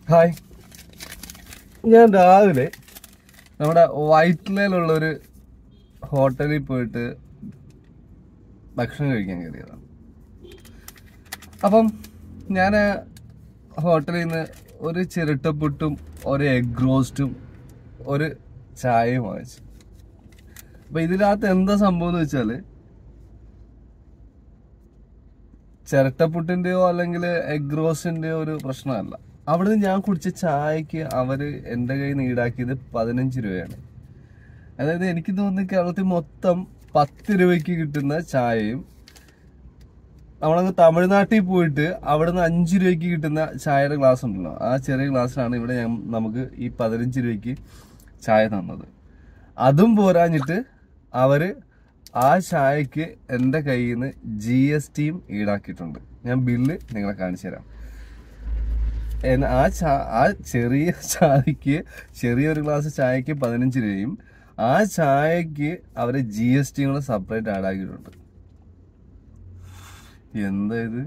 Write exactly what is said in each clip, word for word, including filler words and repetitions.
Hi, ഞാൻ രാവിലെ നമ്മുടെ വൈറ്റ്ലയിലുള്ളൊരു ഹോട്ടലിൽ പോയിട്ട് ഭക്ഷണം കഴിക്കാൻ കയറിയതാണ്. അപ്പം ഞാൻ ഹോട്ടലിൽ നിന്ന് ഒരു ചിരട്ടപ്പുട്ടും ഒരു എഗ് റോസ്റ്റും ഒരു ചായയും വാങ്ങിച്ചു. അപ്പം ഇതിനകത്ത് എന്താ സംഭവം എന്ന് വെച്ചാൽ, ചിരട്ടപ്പുട്ടിൻ്റെയോ അല്ലെങ്കിൽ എഗ് റോസ്റ്റിൻ്റെയോ ഒരു പ്രശ്നമല്ല. അവിടുന്ന് ഞാൻ കുടിച്ച ചായക്ക് അവർ എൻ്റെ കയ്യിൽ നിന്ന് ഈടാക്കിയത് പതിനഞ്ച് രൂപയാണ്. അതായത് എനിക്ക് തോന്നുന്നു കേരളത്തിൽ മൊത്തം പത്ത് രൂപയ്ക്ക് കിട്ടുന്ന ചായയും നമ്മളങ്ങ് തമിഴ്നാട്ടിൽ പോയിട്ട് അവിടെ നിന്ന് അഞ്ച് രൂപയ്ക്ക് കിട്ടുന്ന ചായയുടെ ഗ്ലാസ് ഉണ്ടല്ലോ, ആ ചെറിയ ഗ്ലാസ്സിലാണ് ഇവിടെ ഞാൻ നമുക്ക് ഈ പതിനഞ്ച് രൂപയ്ക്ക് ചായ തന്നത്. അതും പോരാഞ്ഞിട്ട് അവര് ആ ചായക്ക് എൻ്റെ കയ്യിൽ നിന്ന് ജി എസ് ടിയും ഈടാക്കിയിട്ടുണ്ട്. ഞാൻ ബില്ല് നിങ്ങളെ കാണിച്ചു തരാം. ആ ചാ ആ ചെറിയ ചായക്ക്, ചെറിയൊരു ഗ്ലാസ് ചായക്ക് പതിനഞ്ച് രൂപയും ആ ചായക്ക് അവര് ജി എസ് ടിയും കൂടെ സെപ്പറേറ്റ് ആഡ് ആക്കിയിട്ടുണ്ട്. എന്താ ഇത്?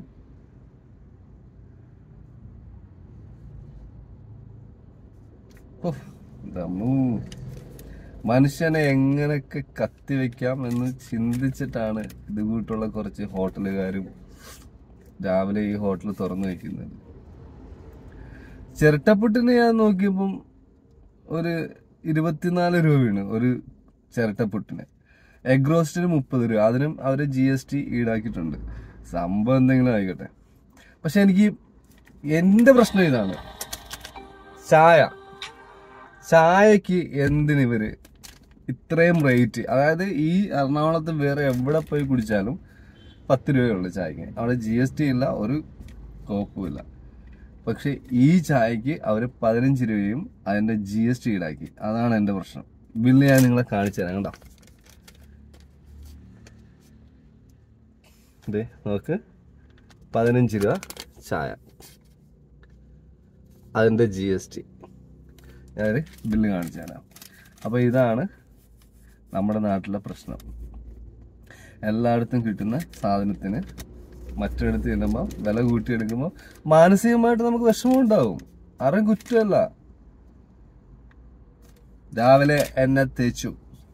മനുഷ്യനെ എങ്ങനെയൊക്കെ കത്തിവെക്കാം എന്ന് ചിന്തിച്ചിട്ടാണ് ഇത് കൂട്ടുള്ള കുറച്ച് ഹോട്ടലുകാരും രാവിലെ ഈ ഹോട്ടൽ തുറന്നു വയ്ക്കുന്നത്. ചിരട്ടപ്പുട്ടിന് ഞാൻ നോക്കിയപ്പം ഒരു ഇരുപത്തിനാല് രൂപയാണ് ഒരു ചിരട്ടപ്പുട്ടിന്. എഗ് റോസ്റ്റിന് മുപ്പത് രൂപ, അതിനും അവർ ജി എസ് ടി ഈടാക്കിയിട്ടുണ്ട്. സംഭവം എന്തെങ്കിലും ആയിക്കോട്ടെ. പക്ഷെ എനിക്ക് എൻ്റെ പ്രശ്നം ഇതാണ്, ചായ ചായക്ക് എന്തിനിവര് ഇത്രയും റേറ്റ്? അതായത് ഈ എറണാകുളത്ത് വേറെ എവിടെ പോയി കുടിച്ചാലും പത്ത് രൂപയുള്ളൂ ചായക്ക്, അവിടെ ജി എസ് ടി ഇല്ല, ഒരു കോപ്പുമില്ല. പക്ഷെ ഈ ചായക്ക് അവർ പതിനഞ്ച് രൂപയും അതിന്റെ ജി എസ് ടി ഈടാക്കി. അതാണ് എന്റെ പ്രശ്നം. ബില്ല് ഞാൻ നിങ്ങളെ കാണിച്ചു തരാം. കണ്ടോ, ഇതേ നോക്ക്, പതിനഞ്ച് രൂപ ചായ, അതിന്റെ ജി എസ് ടി. ഞാൻ ബില്ല് കാണിച്ചു തരാം. അപ്പൊ ഇതാണ് നമ്മുടെ നാട്ടിലെ പ്രശ്നം. എല്ലായിടത്തും കിട്ടുന്ന സാധനത്തിന് മറ്റൊരിടത്ത് ചെല്ലുമ്പോൾ വില കൂട്ടിയെടുക്കുമ്പോൾ മാനസികമായിട്ട് നമുക്ക് വിഷമം ഉണ്ടാവും. ആരും കുറ്റമല്ല. രാവിലെ എന്നെ തേച്ചു,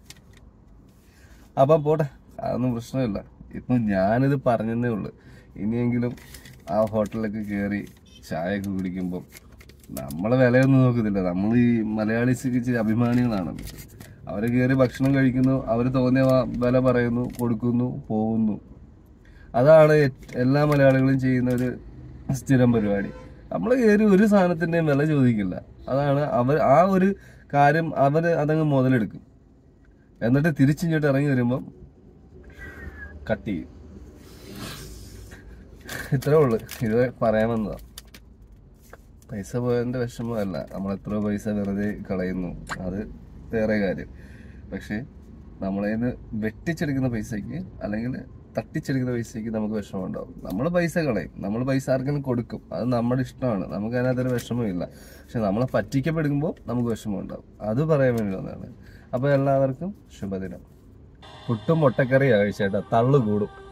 അപ്പം പോട്ടെ, അതൊന്നും പ്രശ്നമില്ല. ഇപ്പം ഞാനിത് പറഞ്ഞതേ ഉള്ളു. ഇനിയെങ്കിലും ആ ഹോട്ടലിലൊക്കെ കയറി ചായയൊക്കെ കുടിക്കുമ്പോൾ നമ്മൾ വിലയൊന്നും നോക്കുന്നില്ല. നമ്മൾ ഈ മലയാളീസിക്ക് ഇച്ചിരി അഭിമാനികളാണല്ലോ. അവർ കയറി ഭക്ഷണം കഴിക്കുന്നു, അവർ തോന്നിയ വില പറയുന്നു, കൊടുക്കുന്നു, പോകുന്നു. അതാണ് എല്ലാ മലയാളികളും ചെയ്യുന്ന ഒരു സ്ഥിരം പരിപാടി. നമ്മൾ കയറി ഒരു സാധനത്തിൻ്റെയും വില ചോദിക്കില്ല. അതാണ് അവർ ആ ഒരു കാര്യം അവർ അതങ്ങ് മുതലെടുക്കും. എന്നിട്ട് തിരിച്ചിങ്ങോട്ട് ഇറങ്ങി വരുമ്പം കട്ട് ചെയ്യും. ഇത്രേ ഉള്ളു, ഇത് പറയാമെന്നതാ. പൈസ പോയതിൻ്റെ വിഷമമല്ല, നമ്മൾ എത്ര പൈസ വെറുതെ കളയുന്നു, അത് വേറെ കാര്യം. പക്ഷെ നമ്മളതിൽ നിന്ന് വെട്ടിച്ചെടുക്കുന്ന പൈസയ്ക്ക് അല്ലെങ്കിൽ തട്ടിച്ചെടുക്കുന്ന പൈസയ്ക്ക് നമുക്ക് വിഷമം ഉണ്ടാവും. നമ്മൾ പൈസ കളയും, നമ്മൾ പൈസ ആർക്കെങ്കിലും കൊടുക്കും, അത് നമ്മുടെ ഇഷ്ടമാണ്, നമുക്ക് അതിനകത്തൊരു വിഷമമില്ല. പക്ഷെ നമ്മളെ പറ്റിക്കപ്പെടുമ്പോൾ നമുക്ക് വിഷമം ഉണ്ടാവും. അത് പറയാൻ വേണ്ടി വന്നതാണ്. അപ്പോൾ എല്ലാവർക്കും ശുഭദിനം. പുട്ടും മുട്ടക്കറിയാണ് കഴിച്ചേട്ടാ, തള്ളു കൂടും.